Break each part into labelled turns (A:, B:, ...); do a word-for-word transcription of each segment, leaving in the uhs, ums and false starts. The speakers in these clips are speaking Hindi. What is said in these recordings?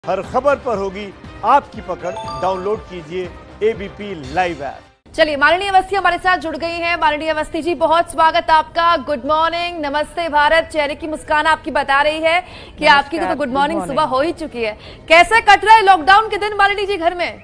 A: हर खबर पर होगी आपकी पकड़। डाउनलोड कीजिए एबीपी लाइव ऐप।
B: चलिए, माननीय अवस्थी हमारे साथ जुड़ गई हैं। माननीय अवस्थी जी, बहुत स्वागत आपका। गुड मॉर्निंग, नमस्ते भारत। चेहरे की मुस्कान आपकी बता रही है कि आपकी तो गुड मॉर्निंग सुबह हो ही चुकी है। कैसे कट रहा है लॉकडाउन के दिन माननीय जी घर में?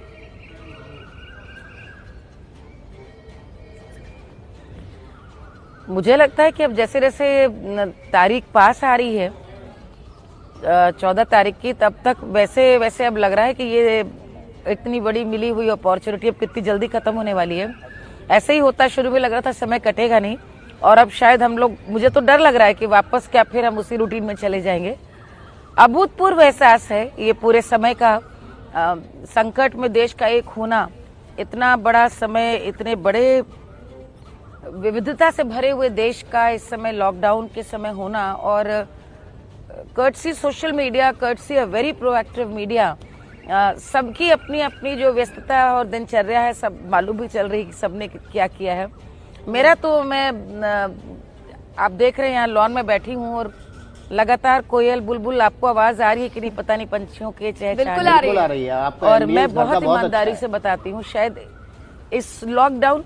C: मुझे लगता है कि अब जैसे जैसे तारीख पास आ रही है, चौदह तारीख की, तब तक वैसे वैसे अब लग रहा है कि ये इतनी बड़ी मिली हुई अपॉर्चुनिटी अब कितनी जल्दी खत्म होने वाली है। ऐसे ही होता, शुरू में लग रहा था समय कटेगा नहीं, और अब शायद हम लोग, मुझे तो डर लग रहा है कि वापस क्या फिर हम उसी रूटीन में चले जाएंगे। अभूतपूर्व एहसास है ये पूरे समय का। आ, संकट में देश का एक होना, इतना बड़ा समय, इतने बड़े विविधता से भरे हुए देश का इस समय लॉकडाउन के समय होना, और courtesy social media, courtesy a very proactive media, सबकी अपनी अपनी जो व्यस्तता और दिनचर्या है, सब मालूम भी चल रही कि सबने क्या किया है। मेरा तो, मैं आ, आप देख रहे हैं यहाँ लॉन में बैठी हूँ और लगातार कोयल बुलबुल, आपको आवाज आ रही है कि नहीं पता नहीं, पंछियों के चहचहाने
B: बिल्कुल आ रही है,
D: आ रही है। आपका
C: और मैं बहुत ईमानदारी
D: अच्छा
C: से बताती हूँ, शायद इस लॉकडाउन,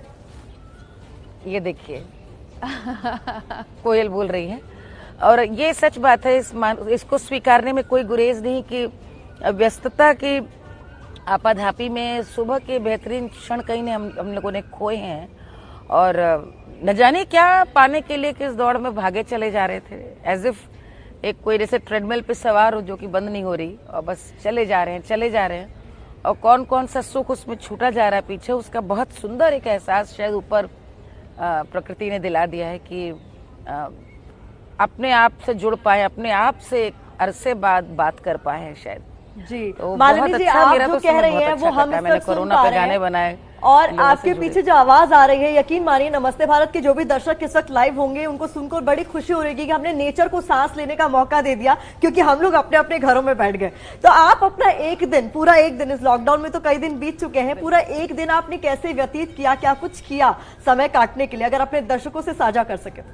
C: ये देखिए कोयल बोल रही है, और ये सच बात है। इस इसको स्वीकारने में कोई गुरेज नहीं कि व्यस्तता की आपाधापी में सुबह के बेहतरीन क्षण कहीं ने हम हम लोगों ने खोए हैं, और न जाने क्या पाने के लिए किस दौड़ में भागे चले जा रहे थे, एज इफ एक कोई जैसे ट्रेडमिल पे सवार हो जो कि बंद नहीं हो रही, और बस चले जा रहे हैं चले जा रहे हैं, और कौन कौन सा सुख उसमें छूटा जा रहा है पीछे, उसका बहुत सुंदर एक एहसास शायद ऊपर प्रकृति ने दिला दिया है कि आ, अपने आप से जुड़ पाए, अपने आप से अरसे बाद बात कर पाए हैं शायद
B: जी।
C: तो
B: मालिनी जी,
C: अच्छा,
B: आप
C: मेरा
B: जो
C: तो
B: कह रही हैं
C: अच्छा
B: वो हम
C: मैंने
B: सब सुन
C: कोरोना
B: पा
C: पे
B: रहे
C: गाने
B: हैं,
C: बनाए,
B: और आपके पीछे जो आवाज आ रही है, यकीन मानिए नमस्ते भारत के जो भी दर्शक इस वक्त लाइव होंगे उनको सुनकर बड़ी खुशी हो रही है कि हमने नेचर को सांस लेने का मौका दे दिया, क्योंकि हम लोग अपने अपने घरों में बैठ गए। तो आप अपना एक दिन, पूरा एक दिन, इस लॉकडाउन में तो कई दिन बीत चुके हैं, पूरा एक दिन आपने कैसे व्यतीत किया, क्या कुछ किया समय काटने के लिए, अगर अपने दर्शकों से साझा कर सके?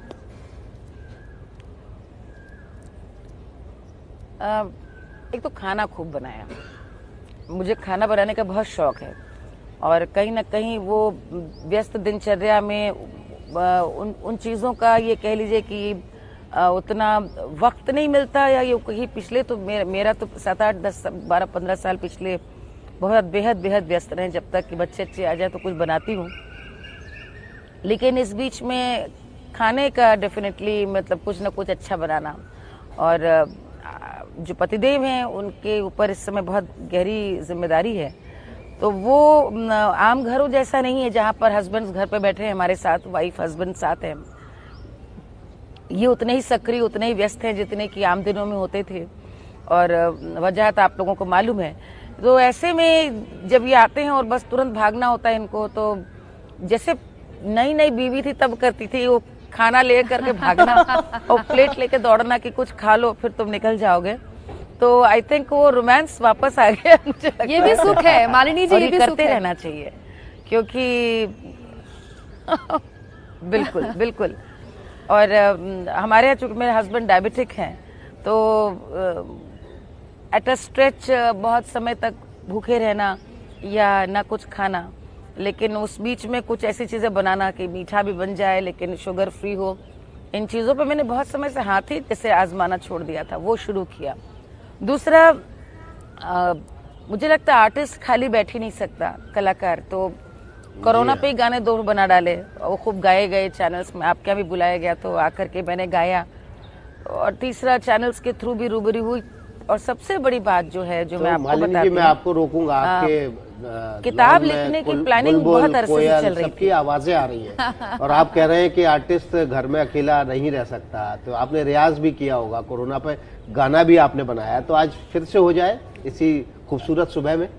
C: एक तो खाना खूब बनाया, मुझे खाना बनाने का बहुत शौक है, और कहीं ना कहीं वो व्यस्त दिनचर्या में उन उन चीज़ों का, ये कह लीजिए कि उतना वक्त नहीं मिलता, या ये कहीं पिछले तो मेरा मेरा तो सात आठ दस बारह पंद्रह साल पिछले बहुत बेहद बेहद व्यस्त रहे, जब तक कि बच्चे अच्छे आ जाए तो कुछ बनाती हूँ। लेकिन इस बीच में खाने का डेफिनेटली, मतलब कुछ ना कुछ अच्छा बनाना, और जो पतिदेव हैं उनके ऊपर इस समय बहुत गहरी जिम्मेदारी है। तो वो आम घरों जैसा नहीं है जहां पर हस्बैंड्स घर पे बैठे हैं हमारे साथ, वाइफ हस्बैंड साथ हैं। ये उतने ही सक्रिय, उतने ही व्यस्त हैं जितने कि आम दिनों में होते थे, और वजह तो आप लोगों को मालूम है। तो ऐसे में जब ये आते हैं और बस तुरंत भागना होता है इनको, तो जैसे नई नई बीवी थी तब करती थी, वो खाना ले करके भागना और प्लेट लेके दौड़ना कि कुछ खा लो फिर तुम निकल जाओगे। तो आई थिंक वो रोमांस वापस आ गया मुझे।
B: ये भी सुख है मालिनी जी,
C: ये
B: भी
C: करते
B: सुख
C: रहना चाहिए, क्योंकि बिल्कुल बिल्कुल। और uh, हमारे यहाँ चूंकि मेरे हस्बैंड डायबिटिक हैं, तो एट अ स्ट्रेच बहुत समय तक भूखे रहना या ना कुछ खाना, लेकिन उस बीच में कुछ ऐसी चीजें बनाना कि मीठा भी बन जाए लेकिन शुगर फ्री हो, इन चीजों पे मैंने बहुत समय से हाथ ही जैसे आजमाना छोड़ दिया था, वो शुरू किया। दूसरा, आ, मुझे लगता है आर्टिस्ट खाली बैठ ही नहीं सकता, कलाकार तो कोरोना पे ही गाने दो बना डाले, वो खूब गाए गए चैनल्स में, आपके यहाँ भी बुलाया गया तो आकर के मैंने गाया, और तीसरा चैनल्स के थ्रू भी रूबरू हुई। और सबसे बड़ी बात जो है, जो
D: तो
C: मैं आपको बताती हूँ,
D: मैं आपको रोकूंगा, आपके
C: किताब लिखने की प्लानिंग बहुत अरसे से चल रही है,
D: सबकी आवाजें आ रही हैं और आप कह रहे हैं कि आर्टिस्ट घर में अकेला नहीं रह सकता, तो आपने रियाज भी किया होगा, कोरोना पे गाना भी आपने बनाया, तो आज फिर से हो जाए इसी खूबसूरत सुबह में।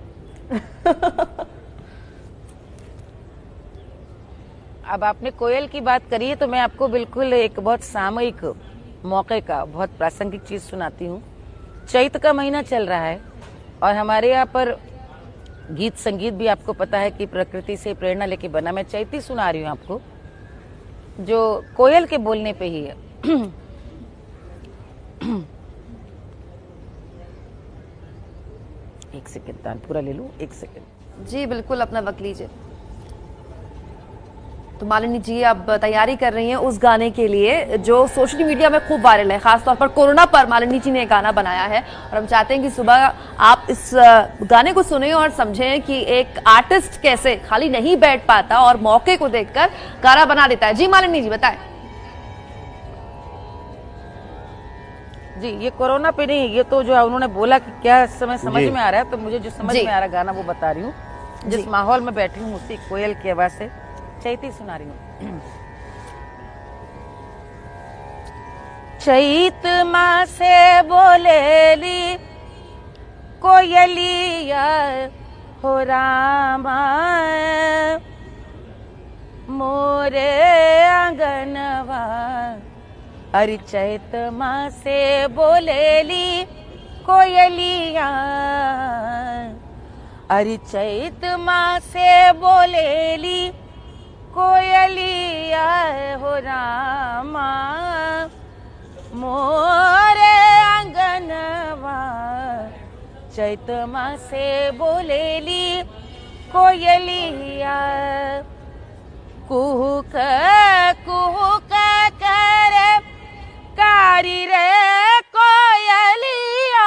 C: अब आपने कोयल की बात करी है, तो मैं आपको बिल्कुल एक बहुत सामयिक मौके का बहुत प्रासंगिक चीज सुनाती हूँ। चैत का महीना चल रहा है, और हमारे यहाँ पर गीत संगीत भी आपको पता है कि प्रकृति से प्रेरणा लेके बना। मैं चैती सुना रही हूँ आपको, जो कोयल के बोलने पे ही है। एक सेकेंड तानपुरा ले लूं, एक सेकेंड।
B: जी बिल्कुल, अपना वक्त लीजिए। तो मालिनी जी अब तैयारी कर रही हैं उस गाने के लिए जो सोशल मीडिया में खूब वायरल है, खासतौर पर कोरोना पर मालिनी जी ने एक गाना बनाया है और हम चाहते हैं कि सुबह आप इस गाने को सुने और समझें कि एक आर्टिस्ट कैसे खाली नहीं बैठ पाता और मौके को देखकर गाना बना देता है। जी मालिनी जी बताएं।
C: जी ये कोरोना पे नहीं, ये तो जो उन्होंने बोला कि क्या समय समझ में आ रहा है, तो मुझे जो समझ में आ रहा है गाना वो बता रही हूँ। जिस माहौल में बैठी हूँ उसी कोयल की आवाज से चैती सुना रही हूँ। चैत माँ से बोलेली कोयलिया हो रामा, मोरे आंगनवा। अरे चैत माँ से बोलेली कोयलिया, अरे चैत माँ से बोलेली कोयलिया हो रामा, मोरे आंगनवा। चैत माँ से बोलेली कोयलिया, कुहुक कुहुक करे कारी रे कोयलिया।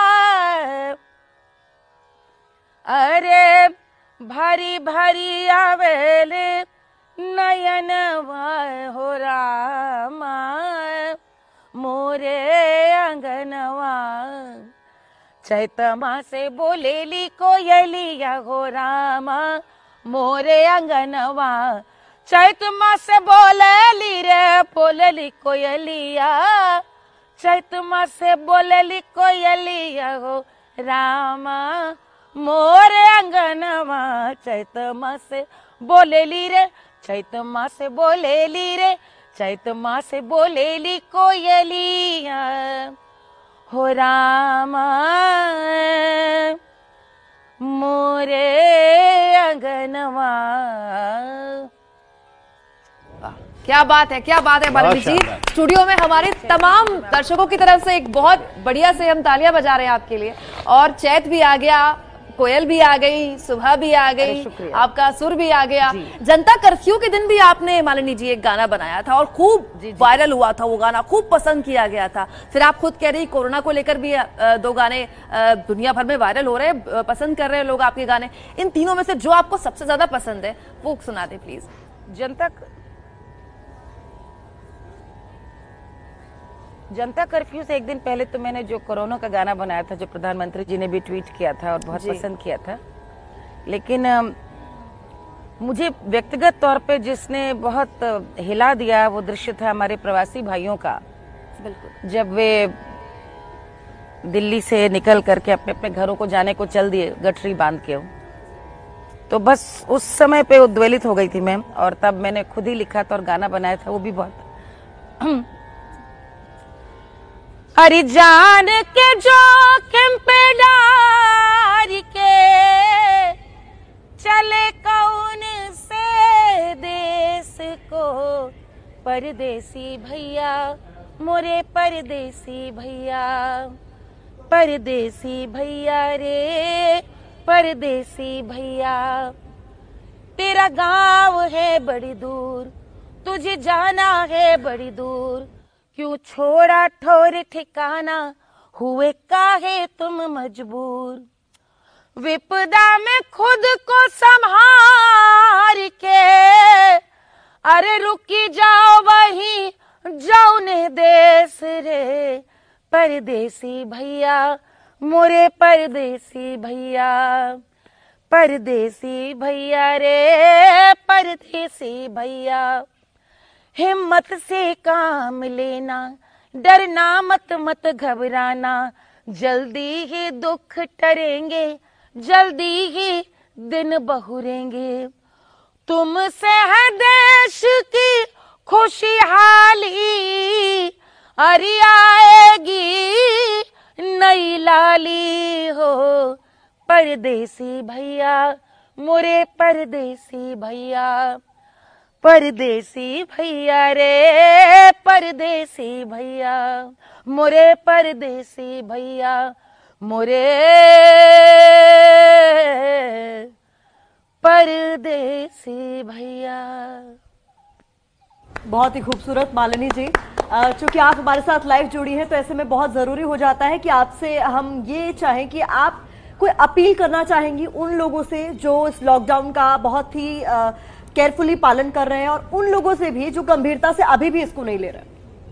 C: अरे भरी भरी आवेले नयनवा हो रामा, मोरे आंगनवा। चैत माँ से बोलेली कोयलिया हो रामा, मोरे आंगनवा। चैत माँ से बोलेली रे बोलेली कोयलिया, चैत माँ से बोलेली कोयलिया हो रामा, मोरे आंगनवा। चैत माँ से बोलेली रे, चैत माँ से बोलेली रे, चैत माँ से बोलेली कोयलिया हो रामा, मोरे आंगनवा।
B: क्या बात है, क्या बात है मालिनी जी। स्टूडियो में हमारे तमाम दर्शकों की तरफ से एक बहुत बढ़िया से हम तालियां बजा रहे हैं आपके लिए। और चैत भी आ गया, कोयल भी आ गई, सुबह भी आ गई, आपका सुर भी आ गया। जनता कर्फ्यू के दिन भी आपने मालिनी जी एक गाना बनाया था और खूब वायरल हुआ था वो गाना, खूब पसंद किया गया था। फिर आप खुद कह रही कोरोना को लेकर भी दो गाने दुनिया भर में वायरल हो रहे हैं, पसंद कर रहे हैं लोग आपके गाने। इन तीनों में से जो आपको सबसे ज्यादा पसंद है वो सुना दे प्लीज।
C: जनता जनता कर्फ्यू से एक दिन पहले तो मैंने जो कोरोना का गाना बनाया था, जो प्रधानमंत्री जी ने भी ट्वीट किया था और बहुत पसंद किया था। लेकिन मुझे व्यक्तिगत तौर पे जिसने बहुत हिला दिया वो दृश्य था हमारे प्रवासी भाइयों का। बिल्कुल, जब वे दिल्ली से निकल करके अपने अपने घरों को जाने को चल दिए गठरी बांध के, तो बस उस समय पे उद्वेलित हो गई थी मैं। और तब मैंने खुद ही लिखा था और गाना बनाया था, वो भी बहुत अरे जान के जोखिम पे डार के चले कौन से देश को, परदेसी भैया मोरे परदेसी भैया, परदेसी भैया रे परदेसी भैया। तेरा गांव है बड़ी दूर, तुझे जाना है बड़ी दूर, क्यों छोड़ा ठोर ठिकाना, हुए काहे तुम मजबूर। विपदा में खुद को संभार के, अरे रुकी जाओ वहीं जौने देश रे, परदेसी भैया मोरे परदेसी भैया, परदेसी भैया रे परदेसी भैया। हिम्मत से काम लेना, डरना मत मत घबराना, जल्दी ही दुख टरेंगे, जल्दी ही दिन बहुरेंगे। तुमसे है देश की खुशहाली, अरे आएगी नई लाली हो, परदेसी भैया मोरे परदेसी भैया, परदेसी भैया रे परदेसी भैया, मोरे परदेसी भैया, मोरे परदेसी भैया।
B: बहुत ही खूबसूरत मालिनी जी। अ, चूंकि आप हमारे साथ लाइव जुड़ी हैं तो ऐसे में बहुत जरूरी हो जाता है कि आपसे हम ये चाहें कि आप कोई अपील करना चाहेंगी उन लोगों से जो इस लॉकडाउन का बहुत ही केयरफुली पालन कर रहे हैं और उन लोगों से भी जो गंभीरता से अभी भी इसको नहीं ले रहे।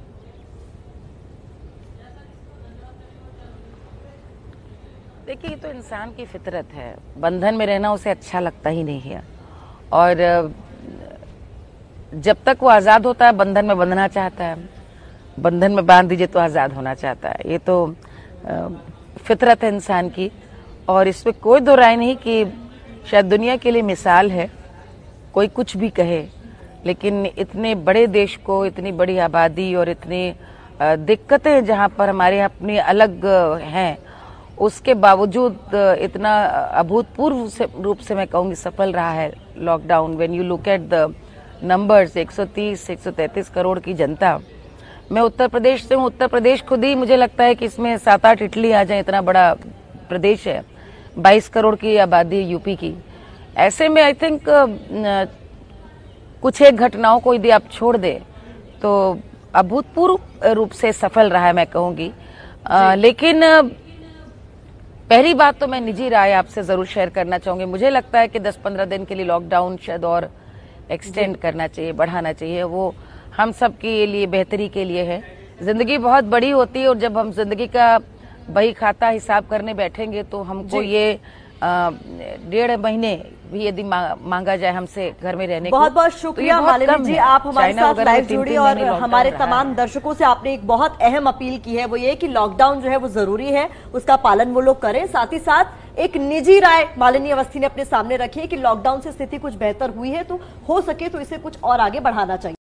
C: देखिए, ये तो इंसान की फितरत है, बंधन में रहना उसे अच्छा लगता ही नहीं है और जब तक वो आजाद होता है बंधन में बंधना चाहता है, बंधन में बांध दीजिए तो आजाद होना चाहता है। ये तो फितरत है इंसान की और इसमें कोई दो राय नहीं कि शायद दुनिया के लिए मिसाल है। कोई कुछ भी कहे, लेकिन इतने बड़े देश को, इतनी बड़ी आबादी और इतनी दिक्कतें जहां पर हमारे अपनी अलग हैं, उसके बावजूद इतना अभूतपूर्व से रूप से मैं कहूंगी सफल रहा है lockdown. When you look at the numbers, एक सौ तीस एक सौ तैंतीस करोड़ की जनता। मैं उत्तर प्रदेश से हूँ, उत्तर प्रदेश खुद ही मुझे लगता है कि इसमें सात आठ इटली आ जाए, इतना बड़ा प्रदेश है, बाईस करोड़ की आबादी यूपी की। ऐसे में आई थिंक कुछ एक घटनाओं को यदि आप छोड़ दे तो अभूतपूर्व रूप से सफल रहा है मैं कहूंगी। लेकिन पहली बात तो मैं निजी राय आपसे जरूर शेयर करना चाहूंगी। मुझे लगता है कि दस पंद्रह दिन के लिए लॉकडाउन शायद और एक्सटेंड करना चाहिए, बढ़ाना चाहिए। वो हम सब के लिए बेहतरी के लिए है। जिंदगी बहुत बड़ी होती है और जब हम जिंदगी का बही खाता हिसाब करने बैठेंगे तो हमको ये डेढ़ महीने भी यदि मांगा जाए हमसे घर में रहने
B: बहुत
C: को,
B: बहुत शुक्रिया
C: तो
B: मालिनी जी, आप हमारे साथ लाइव जुड़ी और हमारे तमाम
C: है।
B: दर्शकों से आपने एक बहुत अहम अपील की है, वो ये कि लॉकडाउन जो है वो जरूरी है, उसका पालन वो लोग करें। साथ ही साथ एक निजी राय मालिनी अवस्थी ने अपने सामने रखी है कि लॉकडाउन से स्थिति कुछ बेहतर हुई है तो हो सके तो इसे कुछ और आगे बढ़ाना चाहिए।